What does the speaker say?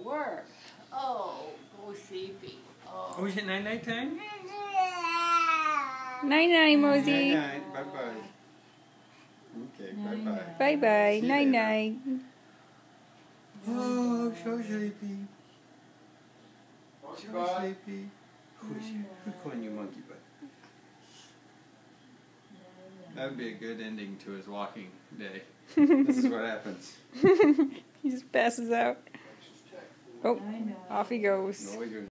work. Oh, go sleepy. Oh, is it night-night time? Night-night, Mosey. Night-night. Bye-bye. Okay, bye-bye. Bye-bye. Night-night. Oh, so sleepy. So sleepy. Who's calling you monkey butt? That would be a good ending to his walking day. This is what happens. He just passes out. Oh, off he goes. No,